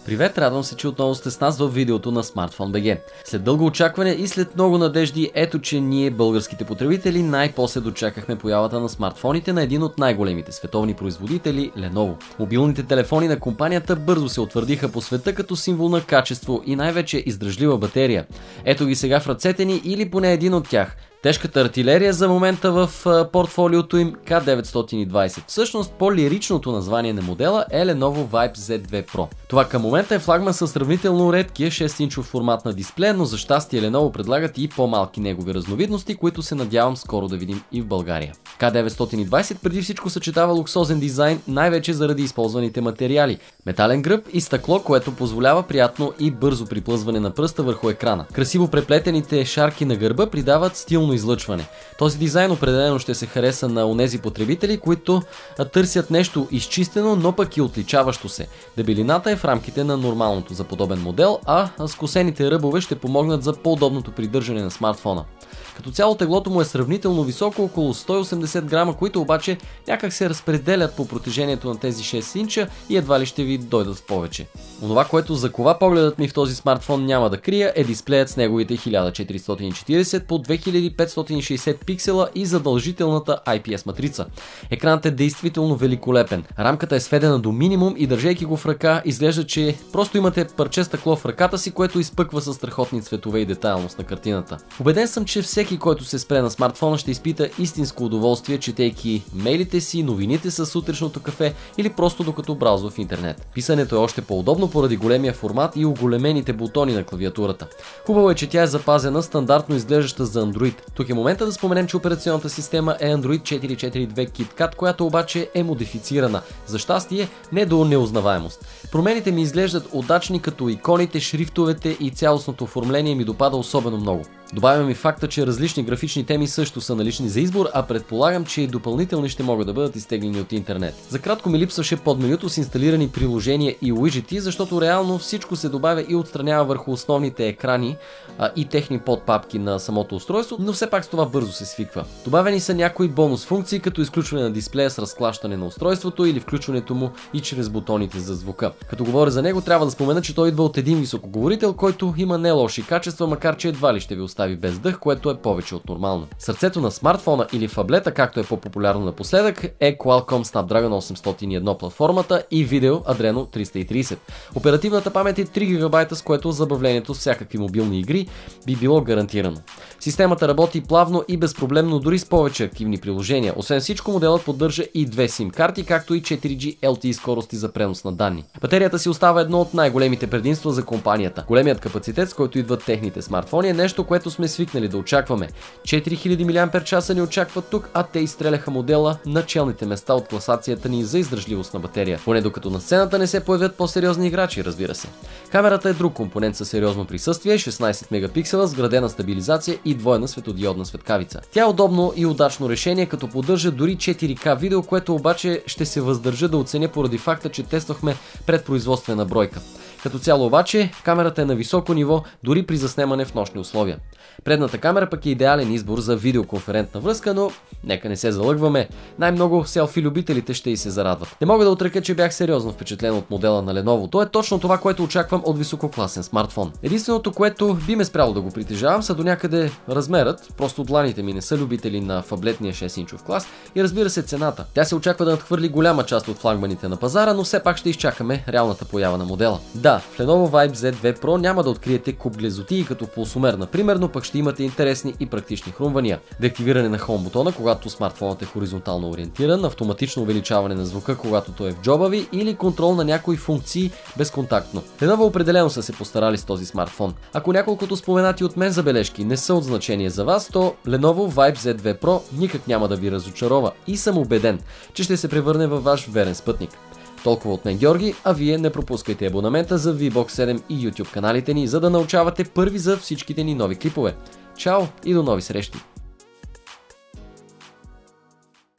Привет, радвам се, че отново сте с нас в видеото на Smartphone BG. След дълго очакване и след много надежди, ето че ние, българските потребители, най-после дочакахме появата на смартфоните на един от най-големите световни производители – Lenovo. Мобилните телефони на компанията бързо се утвърдиха по света като символ на качество и най-вече издръжлива батерия. Ето ги сега в ръцете ни или поне един от тях. Тежката артилерия за момента в портфолиото им K920. Всъщност по-лиричното название на модела е Lenovo Vibe Z2 Pro. Това към момента е флагман със сравнително редкия 6-инчов формат на дисплея, но за щастие Lenovo предлагат и по-малки негови разновидности, които се надявам скоро да видим и в България. K920 преди всичко съчетава луксозен дизайн, най-вече заради използваните материали. Метален гръб и стъкло, което позволява приятно и бързо приплъзване на пръста върху екрана. Красиво преплетените шарки на гърба придават стилно излъчване. Този дизайн определено ще се хареса на онези потребители, които търсят нещо изчистено, но пък и отличаващо се. Дебелината е в рамките на нормалното за подобен модел, а скосените ръбове ще помогнат за по-удобното придържане на смартфона. Като цяло теглото му е сравнително високо, около 180 грама, които обаче някак се разпределят по протежението на тези 6 инча и едва ли ще ви дойдат в повече. Онова, което закова погледът ми в този смартфон, няма да крия, е дисплеят с неговите 1440 по 2560 пиксела и задължителната IPS матрица. Екранът е действително великолепен. Рамката е сведена до минимум и държейки го в ръка, изглежда, че просто имате парче стъкло в ръката си, което изпъква със страхотни цветове и детайлност на картината. Убеден съм, че всеки, който се спре на смартфона, ще изпита истинско удоволствие, четейки мейлите си, новините с сутрешното кафе или просто докато браузва в интернет. Писането е още по-удобно поради големия формат и оголемените бутони на клавиатурата. Хубаво е, че тя е запазена стандартно изглеждаща за Android. Тук е момента да споменем, че операционната система е Android 4.4.2 KitKat, която обаче е модифицирана. За щастие, не до неузнаваемост. Промените ми изглеждат удачни, като иконите, шрифтовете и цялостното оформление ми допада особено много. Добавям и факта, че различни графични теми също са налични за избор, а предполагам, че и допълнителни ще могат да бъдат изтеглени от интернет. За кратко ми липсваше подменюто с инсталирани приложения и уиджети, защото реално всичко се добавя и отстранява върху основните екрани и техни подпапки на самото устройство, но все пак с това бързо се свиква. Добавени са някои бонус функции, като изключване на дисплея с разклащане на устройството или включването му и чрез бутоните за звука. Като говоря за него, трябва да спомена, че той идва от един високоговорител, който има не лоши качества, макар че едва ли ще ви остави без дъх, което е повече от нормално. Сърцето на смартфона или фаблета, както е по-популярно напоследък, е Qualcomm Snapdragon 801 платформата и Video Adreno 330. Оперативната памет е 3 ГБ, с което забавлението с всякакви мобилни игри би било гарантирано. Системата работи плавно и безпроблемно дори с повече активни приложения. Освен всичко, моделът поддържа и 2 SIM карти, както и 4G LTE скорости за пренос на данни. Батерията си остава едно от най-големите предимства за компанията. Големият капацитет, с който идват техните смартфони, е нещо, което сме свикнали да очакваме. 4000 мАч ни очакват тук, а те изстреляха модела на челните места от класацията ни за издръжливост на батерия. Поне докато на сцената не се появят по-сериозни играчи, разбира се. Камерата е друг компонент със сериозно присъствие, 16 мегапиксела с вградена стабилизация и двойна светодиодна светкавица. Тя е удобно и удачно решение, като поддържа дори 4K видео, което обаче ще се въздържа да оценя поради факта, че тествахме предпроизводствена бройка. Като цяло обаче, камерата е на високо ниво, дори при заснемане в нощни условия. Предната камера пък е идеален избор за видеоконферентна връзка, но нека не се залъгваме, най-много селфи любителите ще и се зарадват. Не мога да отрека, че бях сериозно впечатлен от модела на Lenovo. То е точно това, което очаквам от висококласен смартфон. Единственото, което би ме спряло да го притежавам, са до някъде размерът, просто дланите ми не са любители на фаблетния 6-инчов клас и разбира се цената. Тя се очаква да надхвърли голяма част от флагманите на пазара, но все пак ще изчакаме реалната поява на модела. Да, в Lenovo Vibe Z2 Pro няма да откриете куп глезотии като пулсомер, например, но пък ще имате интересни и практични хрумвания. Деактивиране на Home бутона, когато смартфонът е хоризонтално ориентиран, автоматично увеличаване на звука, когато той е в джоба ви, или контрол на някои функции безконтактно. Lenovo определено са се постарали с този смартфон. Ако няколкото споменати от мен забележки не са от значение за вас, то Lenovo Vibe Z2 Pro никак няма да ви разочарова и съм убеден, че ще се превърне във ваш верен спътник. Толкова от мен, Георги, а вие не пропускайте абонамента за VBOX 7 и YouTube каналите ни, за да научавате първи за всичките ни нови клипове. Чао и до нови срещи!